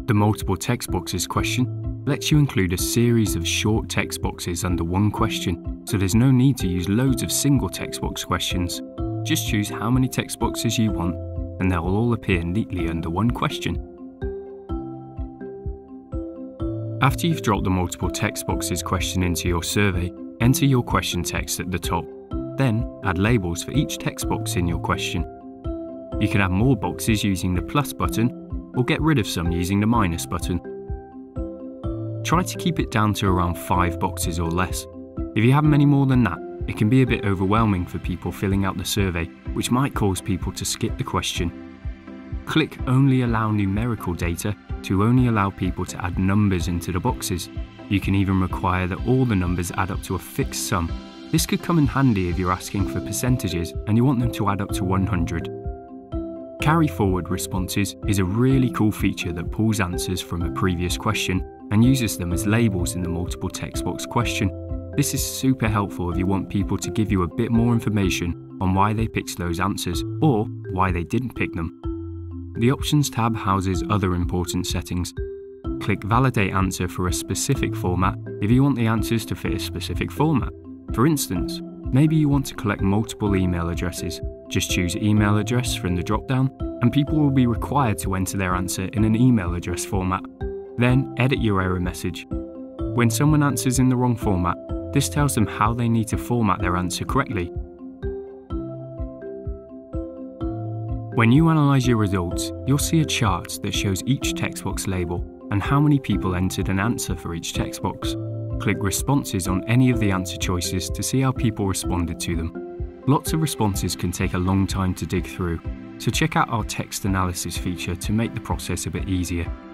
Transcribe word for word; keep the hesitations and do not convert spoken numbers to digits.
The Multiple Textboxes question lets you include a series of short text boxes under one question, so there's no need to use loads of single text box questions. Just choose how many text boxes you want, and they'll all appear neatly under one question. After you've dropped the Multiple Textboxes question into your survey, enter your question text at the top. Then, add labels for each text box in your question. You can add more boxes using the plus button, or get rid of some using the minus button. Try to keep it down to around five boxes or less. If you have many more than that, it can be a bit overwhelming for people filling out the survey, which might cause people to skip the question. Click Only Allow Numerical Data to only allow people to add numbers into the boxes. You can even require that all the numbers add up to a fixed sum. This could come in handy if you're asking for percentages and you want them to add up to one hundred. Carry forward responses is a really cool feature that pulls answers from a previous question and uses them as labels in the multiple text box question. This is super helpful if you want people to give you a bit more information on why they picked those answers or why they didn't pick them. The Options tab houses other important settings. Click Validate Answer for a specific format if you want the answers to fit a specific format. For instance, maybe you want to collect multiple email addresses. Just choose email address from the drop-down, and people will be required to enter their answer in an email address format. Then edit your error message. When someone answers in the wrong format, this tells them how they need to format their answer correctly. When you analyse your results, you'll see a chart that shows each text box label and how many people entered an answer for each text box. Click Responses on any of the answer choices to see how people responded to them. Lots of responses can take a long time to dig through, so check out our text analysis feature to make the process a bit easier.